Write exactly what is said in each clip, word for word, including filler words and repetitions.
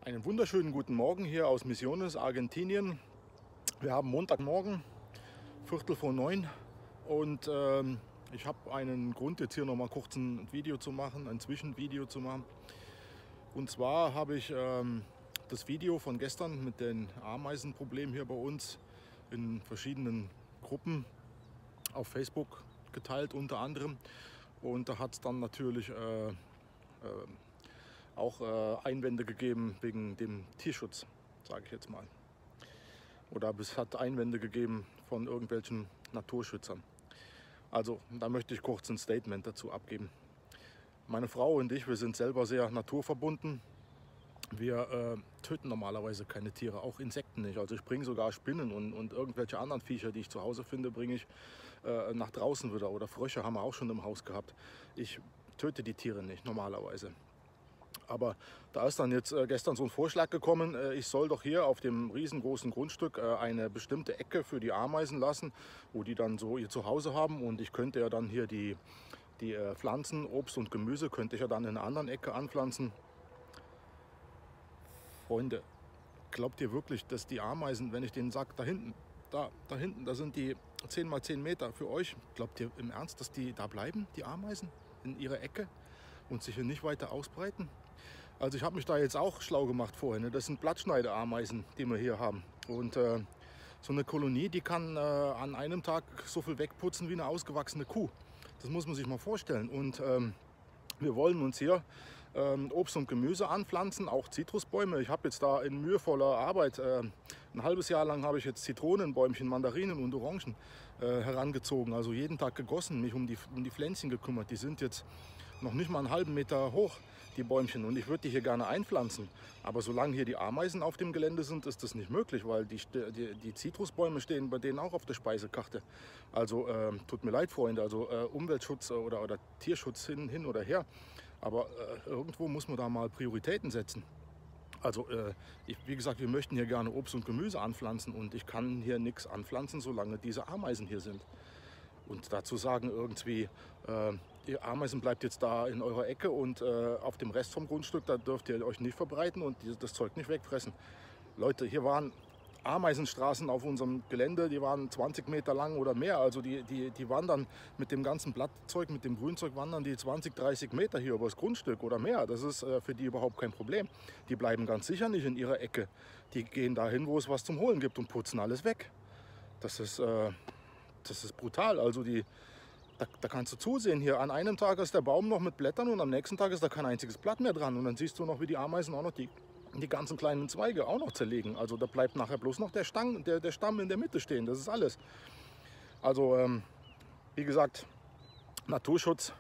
Einen wunderschönen guten Morgen hier aus Misiones, Argentinien. Wir haben Montagmorgen, Viertel vor neun, und ähm, ich habe einen Grund, jetzt hier noch mal kurz ein Video zu machen, ein Zwischenvideo zu machen. Und zwar habe ich ähm, das Video von gestern mit den Ameisenproblemen hier bei uns in verschiedenen Gruppen auf Facebook geteilt, unter anderem. Und da hat es dann natürlich äh, äh, auch äh, Einwände gegeben wegen dem Tierschutz, sage ich jetzt mal. Oder es hat Einwände gegeben von irgendwelchen Naturschützern. Also da möchte ich kurz ein Statement dazu abgeben. Meine Frau und ich, wir sind selber sehr naturverbunden. Wir äh, töten normalerweise keine Tiere, auch Insekten nicht. Also ich bringe sogar Spinnen und, und irgendwelche anderen Viecher, die ich zu Hause finde, bringe ich äh, nach draußen wieder. Oder Frösche haben wir auch schon im Haus gehabt. Ich töte die Tiere nicht normalerweise. Aber da ist dann jetzt äh, gestern so ein Vorschlag gekommen, äh, ich soll doch hier auf dem riesengroßen Grundstück äh, eine bestimmte Ecke für die Ameisen lassen, wo die dann so ihr Zuhause haben, und ich könnte ja dann hier die, die äh, Pflanzen, Obst und Gemüse, könnte ich ja dann in einer anderen Ecke anpflanzen. Freunde, glaubt ihr wirklich, dass die Ameisen, wenn ich denen sage, da hinten, da, da hinten, da sind die zehn mal zehn Meter für euch, glaubt ihr im Ernst, dass die da bleiben, die Ameisen, in ihrer Ecke und sich hier nicht weiter ausbreiten? Also ich habe mich da jetzt auch schlau gemacht vorhin. Ne? Das sind Blattschneiderameisen, die wir hier haben. Und äh, so eine Kolonie, die kann äh, an einem Tag so viel wegputzen wie eine ausgewachsene Kuh. Das muss man sich mal vorstellen. Und ähm, wir wollen uns hier ähm, Obst und Gemüse anpflanzen, auch Zitrusbäume. Ich habe jetzt da in mühevoller Arbeit, äh, ein halbes Jahr lang habe ich jetzt Zitronenbäumchen, Mandarinen und Orangen äh, herangezogen. Also jeden Tag gegossen, mich um die, um die Pflänzchen gekümmert. Die sind jetzt noch nicht mal einen halben Meter hoch, die Bäumchen, und ich würde die hier gerne einpflanzen. Aber solange hier die Ameisen auf dem Gelände sind, ist das nicht möglich, weil die, die, die Zitrusbäume stehen bei denen auch auf der Speisekarte. Also äh, tut mir leid, Freunde, also äh, Umweltschutz oder, oder Tierschutz hin, hin oder her. Aber äh, irgendwo muss man da mal Prioritäten setzen. Also äh, ich, wie gesagt, wir möchten hier gerne Obst und Gemüse anpflanzen, und ich kann hier nichts anpflanzen, solange diese Ameisen hier sind. Und dazu sagen irgendwie, äh, die Ameisen bleibt jetzt da in eurer Ecke, und äh, auf dem Rest vom Grundstück, da dürft ihr euch nicht verbreiten und das Zeug nicht wegfressen. Leute, hier waren Ameisenstraßen auf unserem Gelände, die waren zwanzig Meter lang oder mehr. Also die, die, die wandern mit dem ganzen Blattzeug, mit dem Grünzeug, wandern die zwanzig, dreißig Meter hier übers Grundstück oder mehr. Das ist äh, für die überhaupt kein Problem. Die bleiben ganz sicher nicht in ihrer Ecke. Die gehen dahin, wo es was zum Holen gibt, und putzen alles weg. Das ist... Äh, Das ist brutal. Also die, da, da kannst du zusehen. Hier an einem Tag ist der Baum noch mit Blättern, und am nächsten Tag ist da kein einziges Blatt mehr dran. Und dann siehst du noch, wie die Ameisen auch noch die, die ganzen kleinen Zweige auch noch zerlegen. Also da bleibt nachher bloß noch der, Stang, der, der Stamm in der Mitte stehen. Das ist alles. Also ähm, wie gesagt, Naturschutz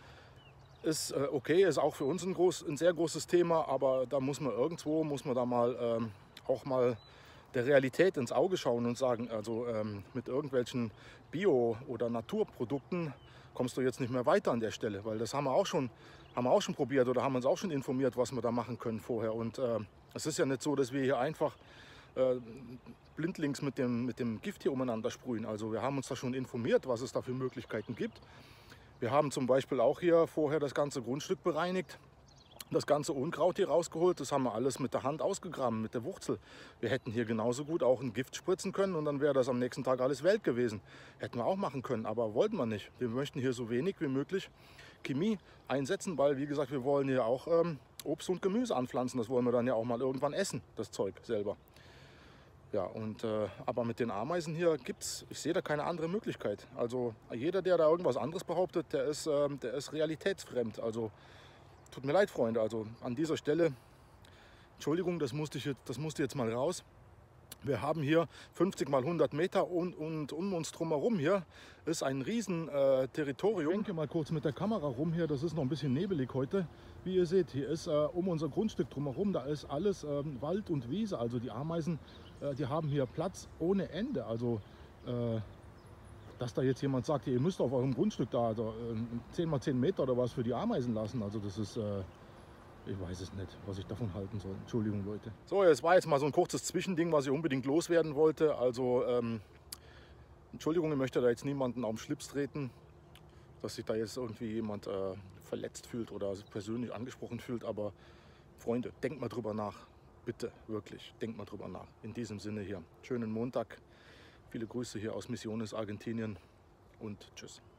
ist äh, okay, ist auch für uns ein, groß, ein sehr großes Thema. Aber da muss man irgendwo, muss man da mal ähm, auch mal der Realität ins Auge schauen und sagen, also ähm, mit irgendwelchen Bio- oder Naturprodukten kommst du jetzt nicht mehr weiter an der Stelle, weil das haben wir auch schon, haben wir auch schon probiert oder haben uns auch schon informiert, was wir da machen können vorher. Und äh, es ist ja nicht so, dass wir hier einfach äh, blindlings mit dem, mit dem Gift hier umeinander sprühen. Also wir haben uns da schon informiert, was es da für Möglichkeiten gibt. Wir haben zum Beispiel auch hier vorher das ganze Grundstück bereinigt. Das ganze Unkraut hier rausgeholt, das haben wir alles mit der Hand ausgegraben, mit der Wurzel. Wir hätten hier genauso gut auch ein Gift spritzen können, und dann wäre das am nächsten Tag alles Welt gewesen. Hätten wir auch machen können, aber wollten wir nicht. Wir möchten hier so wenig wie möglich Chemie einsetzen, weil, wie gesagt, wir wollen hier auch ähm, Obst und Gemüse anpflanzen. Das wollen wir dann ja auch mal irgendwann essen, das Zeug selber. Ja, und, äh, aber mit den Ameisen hier gibt es, ich sehe da keine andere Möglichkeit. Also jeder, der da irgendwas anderes behauptet, der ist, äh, der ist realitätsfremd. Also tut mir leid, Freunde, also an dieser Stelle, Entschuldigung, das musste, ich jetzt, das musste jetzt mal raus. Wir haben hier fünfzig mal hundert Meter, und, und um uns drumherum hier ist ein riesen äh, Territorium. Ich denke mal kurz mit der Kamera rum hier, das ist noch ein bisschen nebelig heute. Wie ihr seht, hier ist äh, um unser Grundstück drumherum, da ist alles äh, Wald und Wiese. Also die Ameisen, äh, die haben hier Platz ohne Ende. Also äh, dass da jetzt jemand sagt, ihr müsst auf eurem Grundstück da also, äh, zehn mal zehn Meter oder was für die Ameisen lassen. Also das ist, äh, ich weiß es nicht, was ich davon halten soll. Entschuldigung, Leute. So, das war jetzt mal so ein kurzes Zwischending, was ich unbedingt loswerden wollte. Also, ähm, Entschuldigung, ich möchte da jetzt niemanden auf den Schlips treten, dass sich da jetzt irgendwie jemand äh, verletzt fühlt oder persönlich angesprochen fühlt. Aber Freunde, denkt mal drüber nach. bitte, wirklich, denkt mal drüber nach. In diesem Sinne hier, schönen Montag. Viele Grüße hier aus Misiones, Argentinien und tschüss.